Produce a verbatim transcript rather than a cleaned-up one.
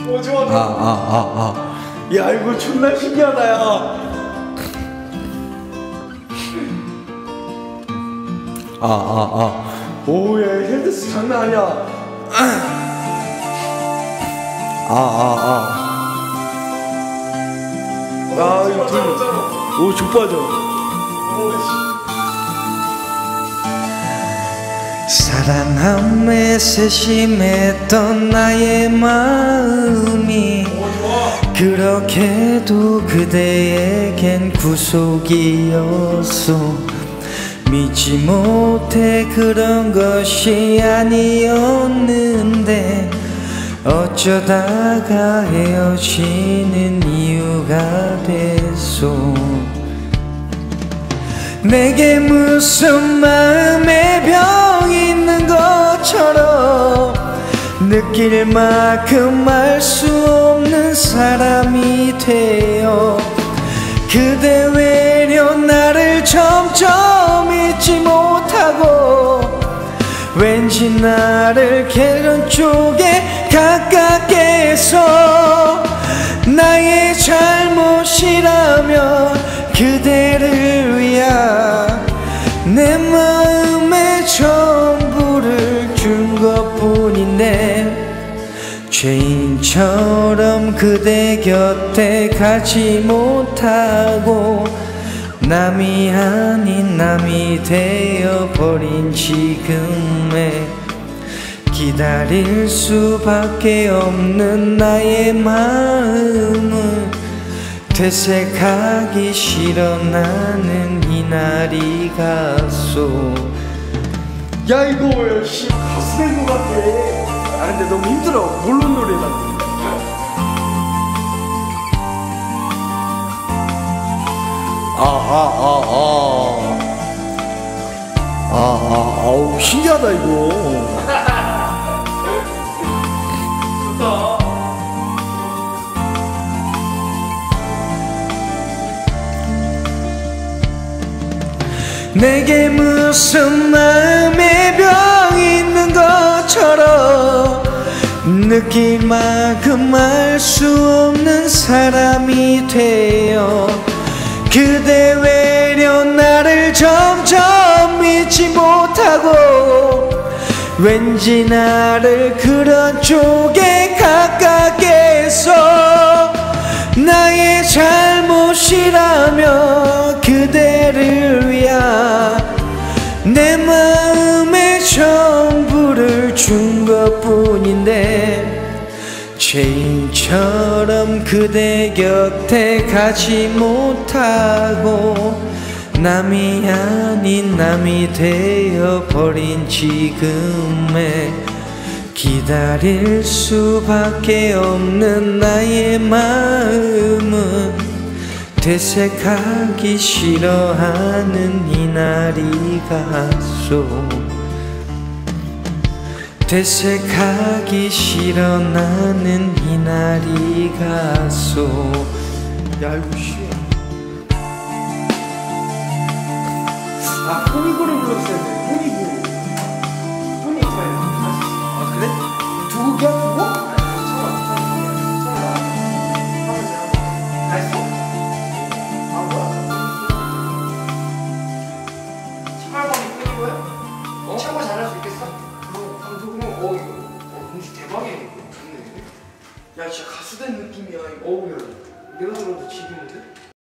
오 좋아 좋아. 아 아 아 아. 야 이거 존나 신기하다 야. 아 아 아. 오야 헬드스 장난 아니야. 아 아 아. 아 이거 들. 오 족빠져. 사랑함에 세심했던 나의 마음이 그렇게도 그대에겐 구속이었어. 믿지 못해 그런 것이 아니었는데 어쩌다가 헤어지는 이유가 됐어. 내게 무슨 마음의 병이 있는 것처럼 느낄 만큼 알 수 없는 사람이 되어 그대 외려 나를 점점 잊지 못하고 왠지 나를 걔런 쪽에 가깝게 해서 나의 잘못이라면 그대를 위한 내 마음의 전부를 준 것뿐인데 죄인처럼 그대 곁에 가지 못하고 남이 아닌 남이 되어버린 지금에 기다릴 수밖에 없는 나의 마음은 되새가기 싫어. 나는 이날이 갔소. 야 이거 씨 가수 된 것 같아. 아 근데 너무 힘들어. 물론 노래다. 아아아아 아아 아우 신기하다 이거. 좋다. 내게 무슨 마음의 병이 있는 것처럼 느낄 만큼 알 수 없는 사람이 되어 그대 외려 나를 점점 잊지 못하고 왠지 나를 그런 쪽에 가깝게 해서 나의 잘못이라면 그대를 위한 내 마음의 전부를 준 것뿐인데 죄인처럼 그대 곁에 가지 못하고 남이 아닌 남이 되어버린 지금에 기다릴 수밖에 없는 나의 마음은 되새가기 싫어하는 이날이 갔소. 되새가기 싫어 나는 이날이 갔소. 야 이거 씨. 아 포니고를 불렀어야 돼. 포니고. 포니고. 아 그래? 두 곡이야 두 곡? 야 진짜 가수 된 느낌이야 이거. 어우 야 내가 들어도 지기는데?